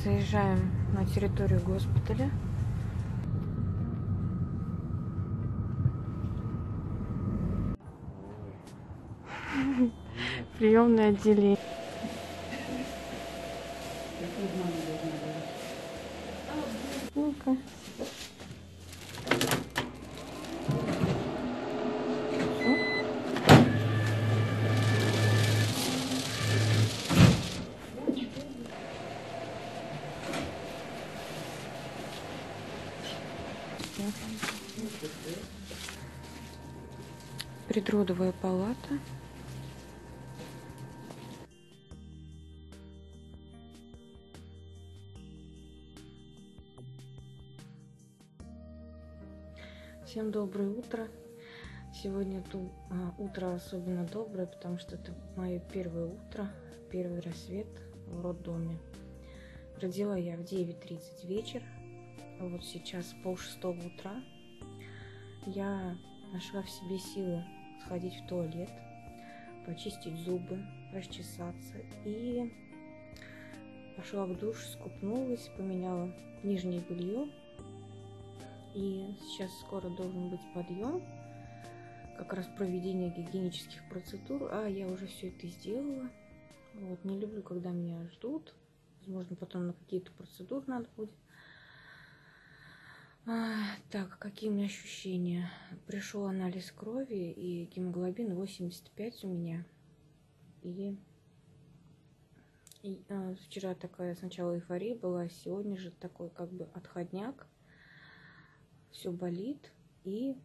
Заезжаем на территорию госпиталя. Приемное отделение. Ну-ка. Предродовая палата. Всем доброе утро. Сегодня утро особенно доброе, потому что это мое первое утро, первый рассвет в роддоме. Родила я в 9:30 вечера. Вот сейчас 5:30 утра. Я нашла в себе силы сходить в туалет, почистить зубы, расчесаться. И пошла в душ, скупнулась, поменяла нижнее белье. И сейчас скоро должен быть подъем, как раз проведение гигиенических процедур. А я уже все это сделала. Вот, не люблю, когда меня ждут. Возможно, потом на какие-то процедуры надо будет. Так, какие у меня ощущения? Пришел анализ крови, и гемоглобин 85 у меня. И вчера такая сначала эйфория была, сегодня же такой как бы отходняк. Все болит, и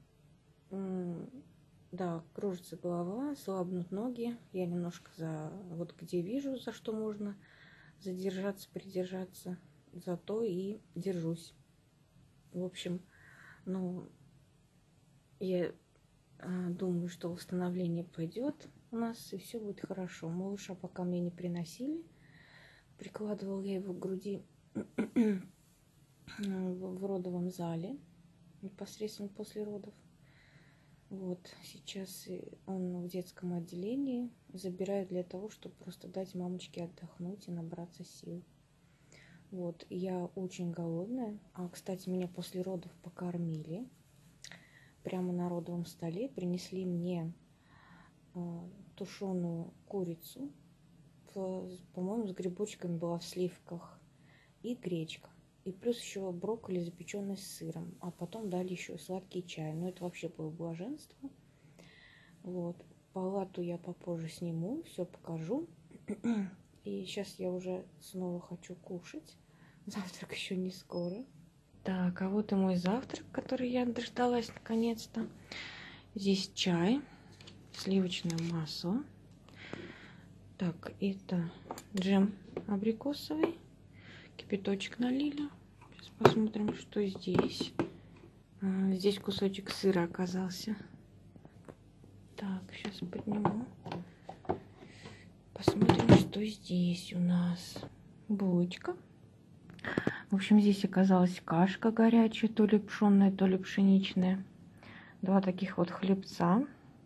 да, кружится голова, слабнут ноги. Я немножко вот где вижу, за что можно задержаться, придержаться, зато и держусь. В общем, я думаю, что восстановление пойдет у нас, и все будет хорошо. Малыша пока мне не приносили. Прикладывала я его к груди в родовом зале, непосредственно после родов. Вот, сейчас он в детском отделении. Забираю для того, чтобы просто дать мамочке отдохнуть и набраться сил. Вот, я очень голодная. Кстати, меня после родов покормили. Прямо на родовом столе принесли мне тушеную курицу. По-моему, с грибочками была в сливках. И гречка. И плюс еще брокколи, запеченный с сыром. А потом дали еще сладкий чай. Но это вообще было блаженство. Вот. Палату я попозже сниму, все покажу. И сейчас я уже снова хочу кушать. Завтрак еще не скоро. Так, а вот и мой завтрак, который я дождалась наконец-то. Здесь чай, сливочное масло. Так, это джем абрикосовый. Кипяточек налили. Сейчас посмотрим, что здесь. Здесь кусочек сыра оказался. Так, сейчас подниму. Посмотрим, что здесь у нас. Булочка. В общем, здесь оказалась кашка горячая, то ли пшенная, то ли пшеничная. 2 таких вот хлебца.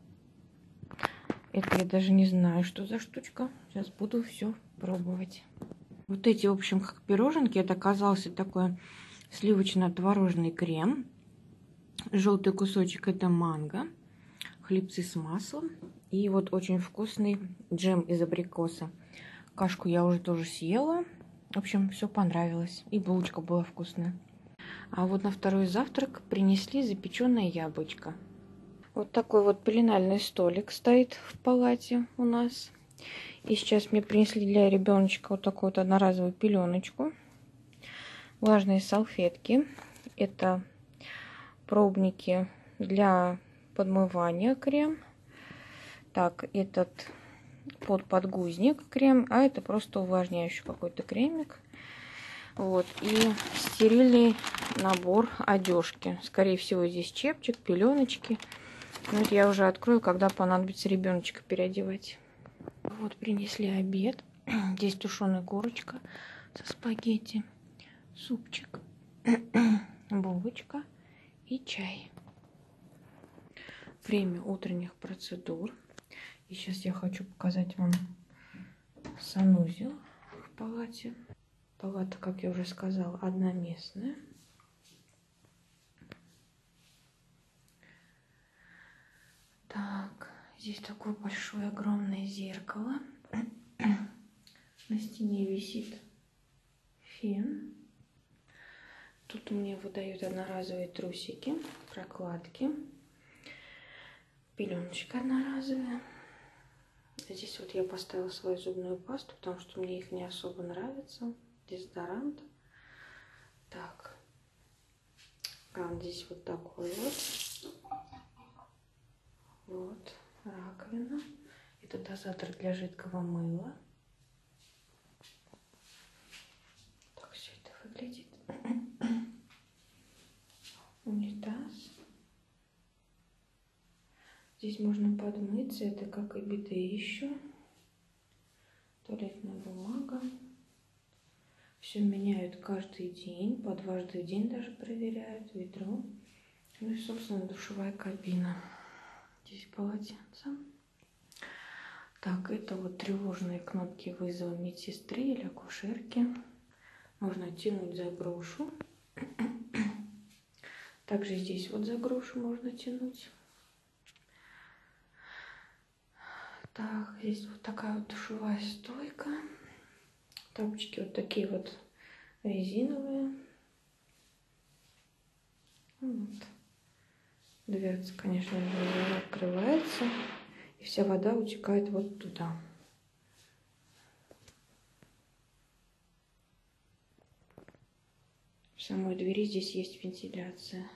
Это я даже не знаю, что за штучка. Сейчас буду все пробовать. Вот эти, в общем, как пироженки. Это оказался такой сливочно-творожный крем. Желтый кусочек — это манго. Хлебцы с маслом. И вот очень вкусный джем из абрикоса. Кашку я уже тоже съела. В общем, все понравилось. И булочка была вкусная. А вот на второй завтрак принесли запеченное яблочко. Вот такой вот пеленальный столик стоит в палате у нас. И сейчас мне принесли для ребеночка вот такую вот одноразовую пеленочку. Влажные салфетки. Это пробники для подмывания крем. Так, этот подгузник крем, а это просто увлажняющий какой-то кремик. Вот, и стерильный набор одежки. Скорее всего, здесь чепчик, пеленочки. Ну, это я уже открою, когда понадобится ребеночка переодевать. Вот, принесли обед. Здесь тушеная курочка со спагетти, супчик, булочка и чай. Время утренних процедур. И сейчас я хочу показать вам санузел в палате. Палата, как я уже сказала, одноместная. Так, здесь такое большое огромное зеркало. На стене висит фен. Тут мне выдают одноразовые трусики, прокладки, пеленочка одноразовая. Здесь вот я поставила свою зубную пасту, потому что мне их не особо нравится. Дезодорант. Так. Здесь вот такой вот. Вот. Раковина. Это дозатор для жидкого мыла. Так все это выглядит. Унитаз. Здесь можно подмыться. Это как и биде еще. Туалетная бумага. Все меняют каждый день. По дважды в день даже проверяют. Ведро. Ну и, собственно, душевая кабина. Здесь полотенце. Так, это вот тревожные кнопки вызова медсестры или акушерки. Можно тянуть за грушу. Также здесь вот за грушу можно тянуть. Так, здесь вот такая вот душевая стойка. Тапочки вот такие вот резиновые. Вот. Дверца, конечно же, открывается. И вся вода утекает вот туда. В самой двери здесь есть вентиляция.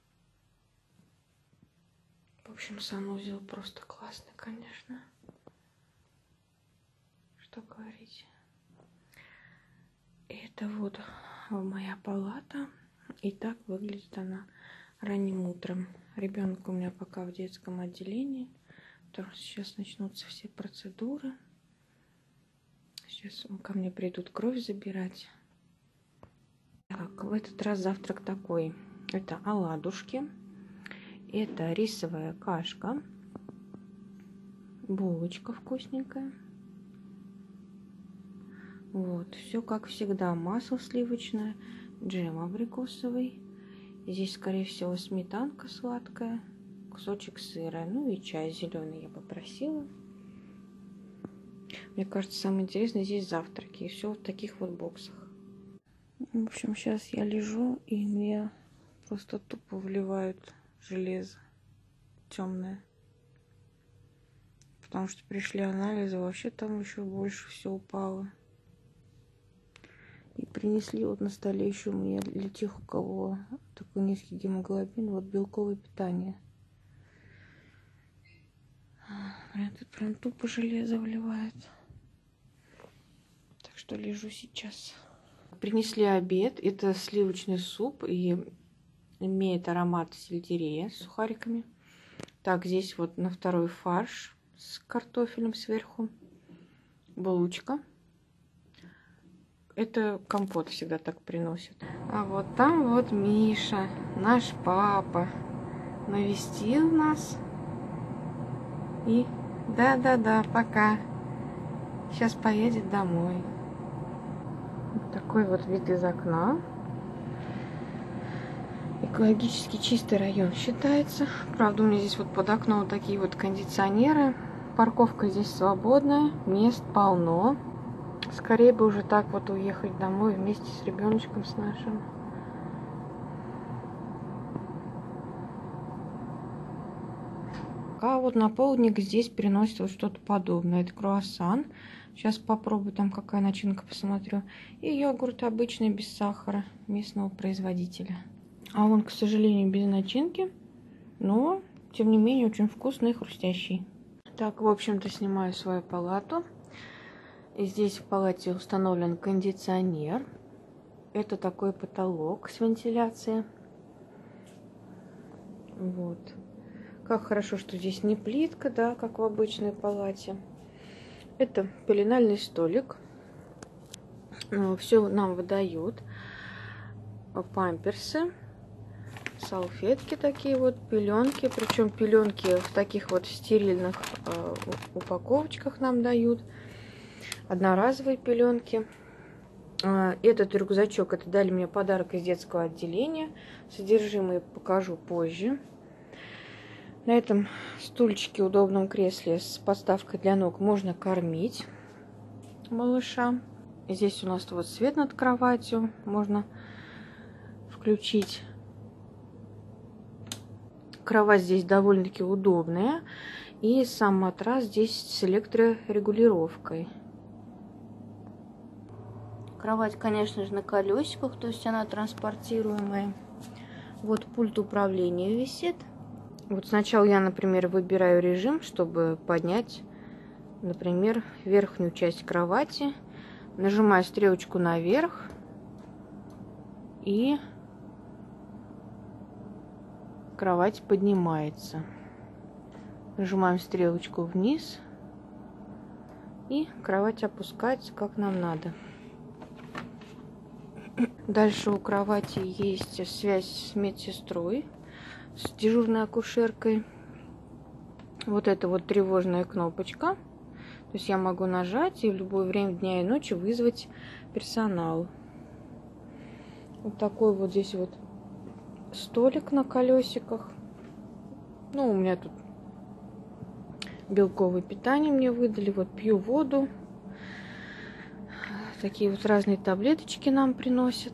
В общем, санузел просто классный, конечно. Что говорить. Это вот моя палата. И так выглядит она ранним утром. Ребенок у меня пока в детском отделении. Потому что сейчас начнутся все процедуры. Сейчас ко мне придут кровь забирать. Так, в этот раз завтрак такой. Это оладушки. Это рисовая кашка. Булочка вкусненькая. Вот, все как всегда. Масло сливочное, джем абрикосовый. Здесь, скорее всего, сметанка сладкая, кусочек сыра, ну и чай зеленый я попросила. Мне кажется, самое интересное здесь завтраки. И все в таких вот боксах. В общем, сейчас я лежу, и мне просто тупо вливают железо темное. Потому что пришли анализы, вообще там еще больше все упало. И принесли вот на столе еще мне для тех, у кого такой низкий гемоглобин, вот белковое питание. Тут прям тупо железо вливает. Так что лежу сейчас. Принесли обед. Это сливочный суп и имеет аромат сельдерея с сухариками. Так, здесь вот на второй фарш с картофелем сверху. Булочка. Это компот всегда так приносит. А вот там вот Миша, наш папа, навестил нас. И да-да-да, пока. Сейчас поедет домой. Вот такой вот вид из окна. Экологически чистый район считается. Правда, у меня здесь вот под окном вот такие вот кондиционеры. Парковка здесь свободная, мест полно. Скорее бы уже так вот уехать домой вместе с ребеночком с нашим. А вот на полдник здесь приносят вот что-то подобное. Это круассан. Сейчас попробую, там какая начинка, посмотрю. И йогурт обычный, без сахара, местного производителя. А он, к сожалению, без начинки. Но, тем не менее, очень вкусный и хрустящий. Так, в общем-то, снимаю свою палату. И здесь в палате установлен кондиционер. Это такой потолок с вентиляцией. Вот. Как хорошо, что здесь не плитка, да, как в обычной палате. Это пеленальный столик. Все нам выдают. Памперсы, салфетки такие вот, пеленки. Причем пеленки в таких вот стерильных упаковочках нам дают. Одноразовые пеленки. Этот рюкзачок, это дали мне подарок из детского отделения. Содержимое покажу позже. На этом стульчике, удобном кресле с подставкой для ног можно кормить малыша. Здесь у нас вот свет над кроватью. Можно включить. Кровать здесь довольно-таки удобная. И сам матрас здесь с электрорегулировкой. Кровать, конечно же, на колесиках, то есть она транспортируемая. Вот пульт управления висит. Вот сначала я, например, выбираю режим, чтобы поднять, например, верхнюю часть кровати. Нажимаю стрелочку наверх и кровать поднимается. Нажимаем стрелочку вниз и кровать опускается, как нам надо. Дальше у кровати есть связь с медсестрой, с дежурной акушеркой. Вот это вот тревожная кнопочка. То есть я могу нажать и в любое время дня и ночи вызвать персонал. Вот такой вот здесь вот столик на колесиках. Ну, у меня тут белковое питание мне выдали. Вот пью воду. Такие вот разные таблеточки нам приносят.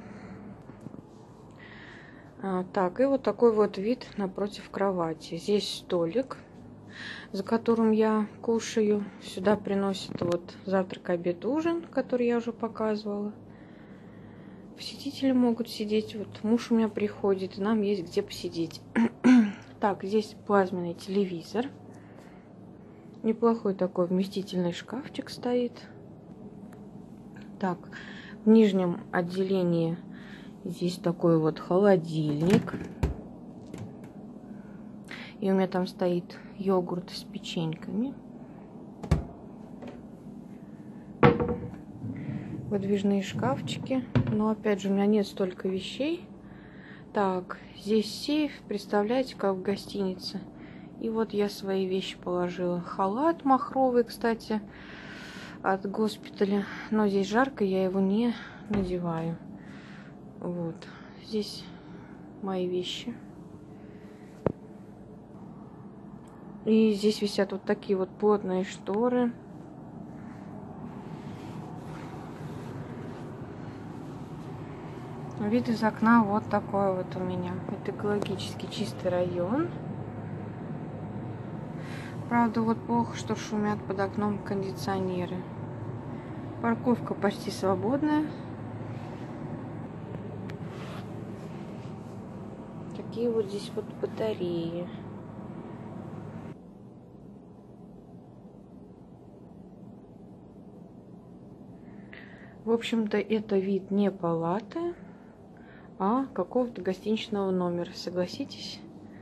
Так, и вот такой вот вид напротив кровати. Здесь столик, за которым я кушаю. Сюда приносят вот завтрак, обед, ужин, который я уже показывала. Посетители могут сидеть. Вот муж у меня приходит, и нам есть где посидеть. Так, здесь плазменный телевизор. Неплохой такой вместительный шкафчик стоит. Так, в нижнем отделении здесь такой вот холодильник. И у меня там стоит йогурт с печеньками. Выдвижные шкафчики. Но опять же, у меня нет столько вещей. Так, здесь сейф, представляете, как в гостинице. И вот я свои вещи положила. Халат махровый, кстати, от госпиталя. Но здесь жарко, я его не надеваю. Вот. Здесь мои вещи. И здесь висят вот такие вот плотные шторы. Вид из окна вот такой вот у меня. Это экологически чистый район. Правда, вот плохо, что шумят под окном кондиционеры. Парковка почти свободная. Такие вот здесь вот батареи. В общем-то, это вид не палаты, а какого-то гостиничного номера. Согласитесь?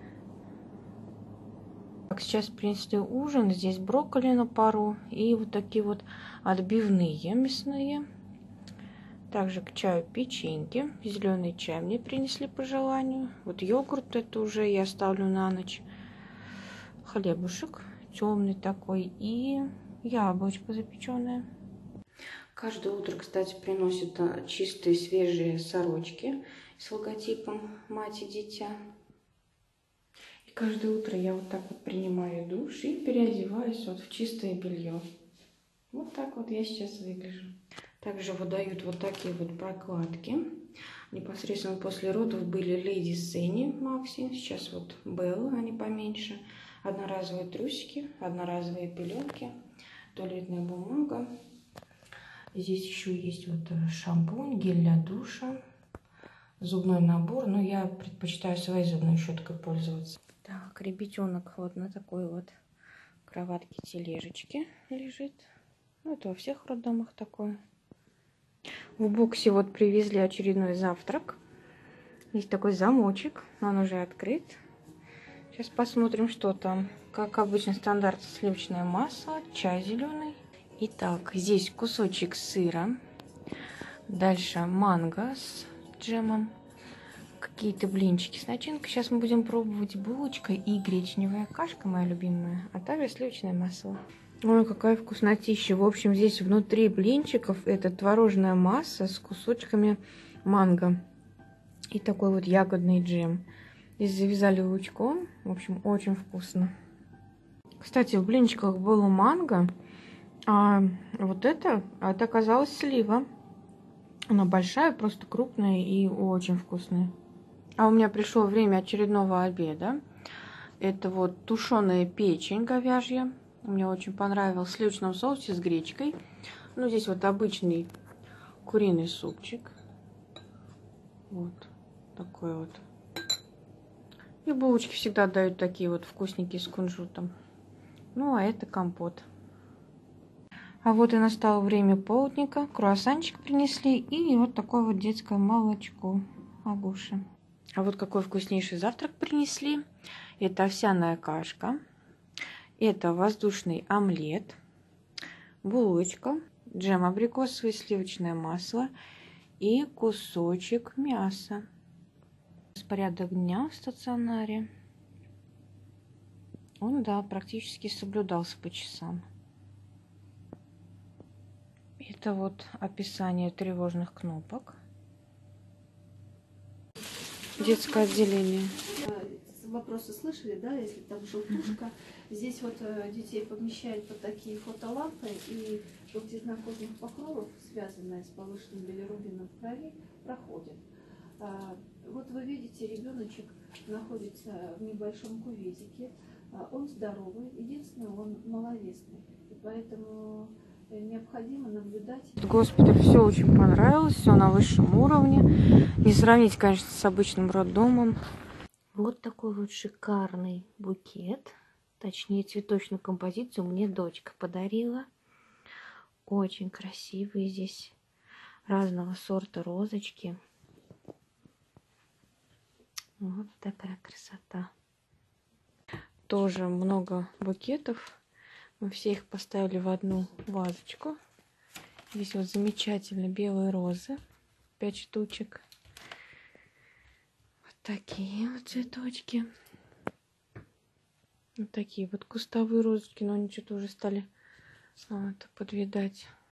Так, сейчас принесли ужин. Здесь брокколи на пару и вот такие вот отбивные мясные. Также к чаю печеньки. Зеленый чай мне принесли по желанию. Вот йогурт, это уже я ставлю на ночь. Хлебушек темный такой и яблочко запеченное. Каждое утро, кстати, приносят чистые свежие сорочки с логотипом «Мать и дитя». И каждое утро я вот так вот принимаю душ и переодеваюсь вот в чистое белье. Вот так вот я сейчас выгляжу. Также выдают вот такие вот прокладки. Непосредственно после родов были Леди Сенни Макси. Сейчас вот Белла, они поменьше. Одноразовые трусики, одноразовые пеленки, туалетная бумага. Здесь еще есть вот шампунь, гель для душа, зубной набор. Но я предпочитаю своей зубной щеткой пользоваться. Так, ребятенок вот на такой вот кроватке-тележечке лежит. Ну, это во всех роддомах такое. В боксе вот привезли очередной завтрак. Есть такой замочек, он уже открыт. Сейчас посмотрим, что там. Как обычно, стандарт сливочное масло, чай зеленый. Итак, здесь кусочек сыра. Дальше манго с джемом. Какие-то блинчики с начинкой. Сейчас мы будем пробовать булочка и гречневая кашка, моя любимая. А также сливочное масло. Ой, какая вкуснотища. В общем, здесь внутри блинчиков это творожная масса с кусочками манго. И такой вот ягодный джем. Здесь завязали лучком. В общем, очень вкусно. Кстати, в блинчиках было манго, а вот это оказалась слива. Она большая, просто крупная и очень вкусная. А у меня пришло время очередного обеда. Это вот тушеная печень говяжья. Мне очень понравилось в сливочном соусе с гречкой. Ну, здесь вот обычный куриный супчик. Вот такой вот. И булочки всегда дают такие вот вкусненькие с кунжутом. Ну, а это компот. А вот и настало время полдника. Круассанчик принесли. И вот такое вот детское молочко. Агуша. А вот какой вкуснейший завтрак принесли. Это овсяная кашка. Это воздушный омлет. Булочка. Джем абрикосовый, сливочное масло. И кусочек мяса. Распорядок дня в стационаре. Он, да, практически соблюдался по часам. Это вот описание тревожных кнопок. Детское отделение. Вопросы слышали, да, если там желтушка. Здесь вот детей помещают под такие фотолампы, и желтизна кожных покровов, связанная с повышенным билирубином в крови, проходит. Вот вы видите, ребеночек находится в небольшом кюветике, он здоровый, единственное, он маловесный, и поэтому необходимо наблюдать. Госпиталь все очень понравилось, все на высшем уровне. Не сравнить, конечно, с обычным роддомом. Вот такой вот шикарный букет, точнее цветочную композицию мне дочка подарила. Очень красивые здесь разного сорта розочки. Вот такая красота. Тоже много букетов. Мы все их поставили в одну вазочку. Здесь вот замечательно белые розы. 5 штучек. Вот такие вот цветочки. Вот такие вот кустовые розочки. Но они что-то уже стали подвидать.